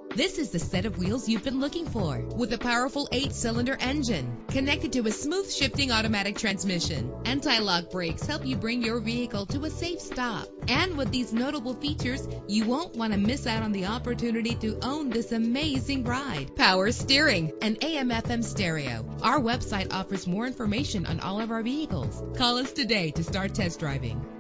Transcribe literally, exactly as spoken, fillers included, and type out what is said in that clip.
This is the set of wheels you've been looking for, with a powerful eight-cylinder engine connected to a smooth shifting automatic transmission. Anti-lock brakes help you bring your vehicle to a safe stop. And with these notable features, you won't want to miss out on the opportunity to own this amazing ride. Power steering and A M F M stereo. Our website offers more information on all of our vehicles. Call us today to start test driving.